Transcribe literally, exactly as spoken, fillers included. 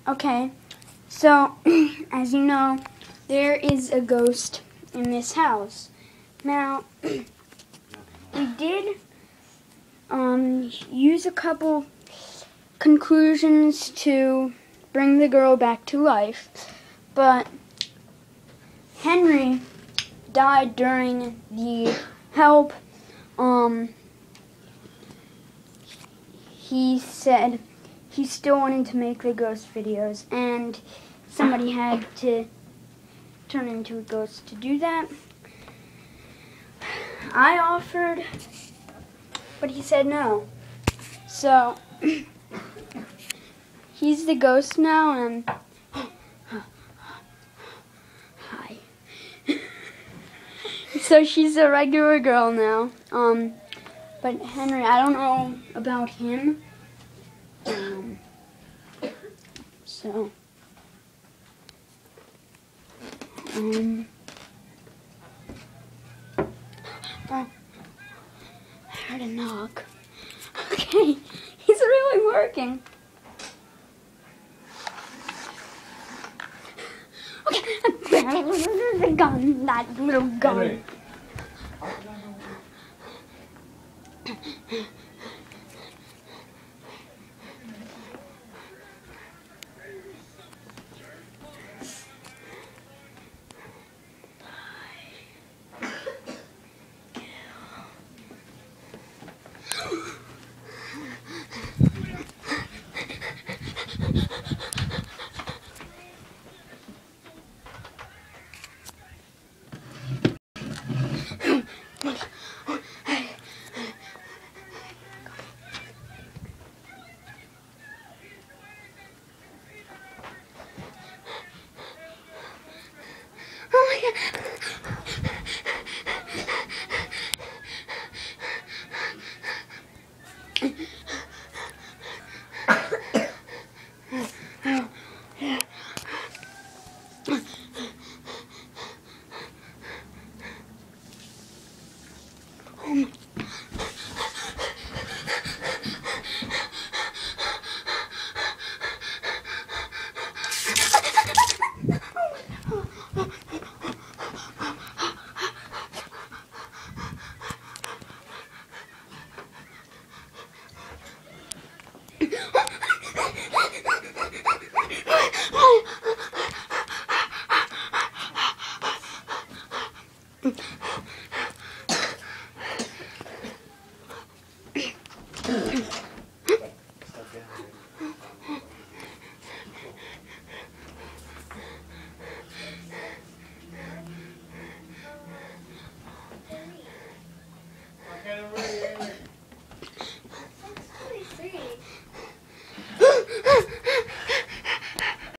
Okay, so as you know, there is a ghost in this house. Now, we did um, use a couple conclusions to bring the girl back to life, but Henry died during the help. Um, he said he still wanted to make the ghost videos, and somebody had to turn into a ghost to do that. I offered, but he said no. So he's the ghost now, and hi. So she's a regular girl now. Um, but Henry, I don't know about him. Um, so, um, oh, I heard a knock. Okay, he's really working. Okay, the gun, that little gun. Henry. Oh my God. That's really sweet.